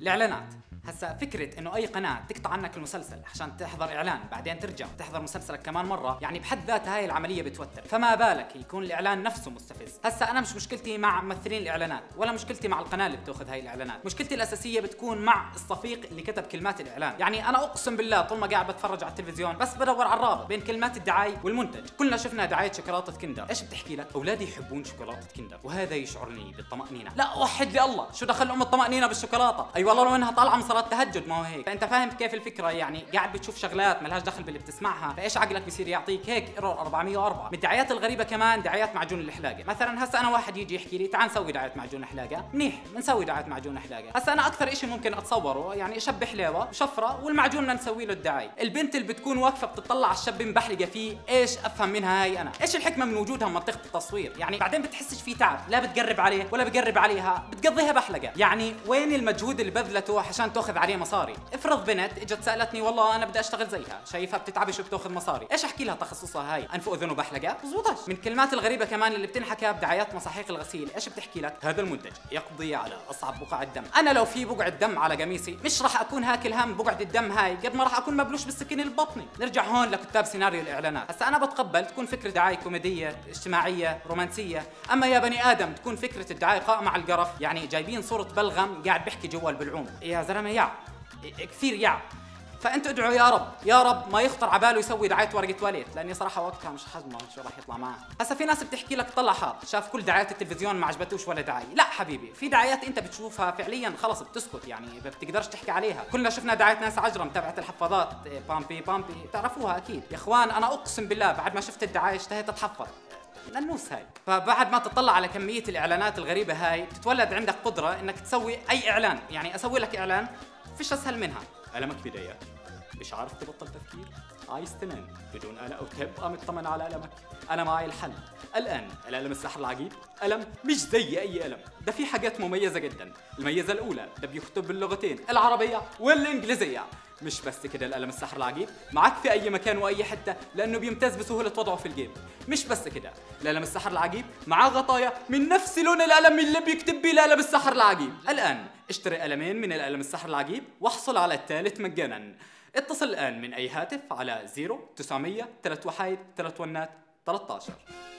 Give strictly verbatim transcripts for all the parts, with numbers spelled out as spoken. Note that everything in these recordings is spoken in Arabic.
الاعلانات. هسا فكرة انه اي قناة تقطع عنك المسلسل عشان تحضر اعلان بعدين ترجع تحضر مسلسلك كمان مرة، يعني بحد ذاتها هاي العملية بتوتر، فما بالك يكون الاعلان نفسه مستفز. هسا انا مش مشكلتي مع ممثلين الاعلانات ولا مشكلتي مع القناة اللي بتاخذ هاي الاعلانات، مشكلتي الاساسية بتكون مع الصفيق اللي كتب كلمات الاعلان. يعني انا اقسم بالله طول ما قاعد بتفرج على التلفزيون بس بدور على الرابط بين كلمات الدعاية والمنتج. كلنا شفنا دعاية شوكولاتة كندر، ايش بتحكي لك؟ اولادي يحبون شوكولاتة كندر وهذا يشعرني بالطمأنينة. لا وحد لي الله، شو دخل ام الطمأنينة بالشوكولاتة؟ اي والله لو انها طالعة من صلاة تهجد ما هو هيك. فانت فاهم كيف الفكره؟ يعني قاعد بتشوف شغلات مالهاش دخل باللي بتسمعها، فايش عقلك بصير يعطيك هيك ايرور أربعمية وأربعة. من الدعايات الغريبه كمان دعايات معجون الحلاقه. مثلا هسه انا واحد يجي يحكي لي تعال نسوي دعايه معجون حلاقه، منيح بنسوي دعايه معجون حلاقه. هسه انا اكثر شيء ممكن اتصوره يعني اشب حلاوه وشفره والمعجون بدنا نسوي له الدعايه. البنت اللي بتكون واقفه بتطلع على الشاب مبحلقه فيه، ايش افهم منها هاي انا؟ ايش الحكمه من وجودها بمنطقه التصوير؟ يعني بعدين بتحسش في تعب، لا بتقرب عليه ولا بقرب عليها، بتقضيها بحلقه. يعني وين المجهود اللي بذلته عشان تاخذ عليه مصاري؟ افرض بنت اجت سالتني والله انا بدي اشتغل زيها، شايفها بتتعبش وبتاخذ مصاري، ايش احكي لها تخصصها هاي؟ انف واذن وبحلقه؟ بزبطش. من الكلمات الغريبه كمان اللي بتنحكى بدعايات مصاحيق الغسيل، ايش بتحكي لك؟ هذا المنتج يقضي على اصعب بقع الدم. انا لو في بقعه دم على قميصي مش راح اكون هاكل هم بقعه الدم هاي قد ما راح اكون مبلوش بالسكين البطني. نرجع هون لكتاب سيناريو الاعلانات. هسا انا بتقبل تكون فكره دعايه كوميديه اجتماعيه رومانسيه، اما يا بني ادم تكون فكره الدعايه قائمه على القرف، يعني جايبين صوره بلغم قاعد بيحكي جوا البلعوم. يا زلمه يا كثير يا. فانت ادعوا يا رب يا رب ما يخطر على باله يسوي دعايه ورقه تواليت، لاني صراحه وقتها مش حجمه شو راح يطلع معاه. هسا في ناس بتحكي لك طلع حاط شاف كل دعايات التلفزيون ما عجبتوش ولا دعايه. لا حبيبي، في دعايات انت بتشوفها فعليا خلص بتسكت، يعني ما بتقدرش تحكي عليها. كلنا شفنا دعايه ناس عجرم تبعت الحفاضات بامبي بامبي، بتعرفوها اكيد يا اخوان. انا اقسم بالله بعد ما شفت الدعايه اشتهيت اتحفظ النوس هاي. فبعد ما تطلع على كميه الاعلانات الغريبه هاي بتتولد عندك قدره انك تسوي اي اعلان. يعني اسوي لك اعلان فيش اسهل منها. ألمك بدايات مش عارف تبطل تفكير، عايز تنام بدون أنا وتبقى مطمن على ألمك. أنا معي الحل الآن. الألم السحر العجيب ألم مش زي أي ألم، ده في حاجات مميزة جدا. الميزة الأولى ده بيكتب باللغتين العربية والإنجليزية. مش بس كده الألم السحر العجيب معك في أي مكان وأي حتة لأنه بيمتاز بسهولة وضعه في الجيب. مش بس كده الألم السحر العجيب معاه غطايا من نفس لون الألم اللي بيكتب بيه الألم السحر العجيب. الآن اشتري ألمين من الألم السحر العجيب واحصل على الثالث مجانا. اتصل الآن من أي هاتف على صفر تسعمية ثلاثة واحد ثلاثة ونات ثلاثة عشر.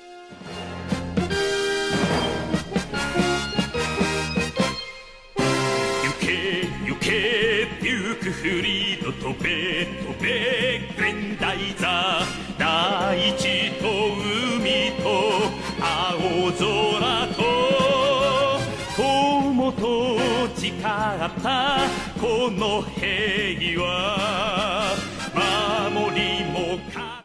ゆくふりと飛べ飛べ現代座大地と海と青空と友と誓ったこの平和